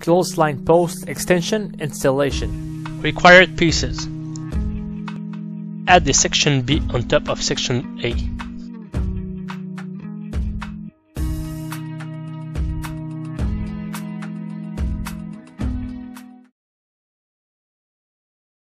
Clothesline post extension installation. Required pieces. Add the section B on top of section A.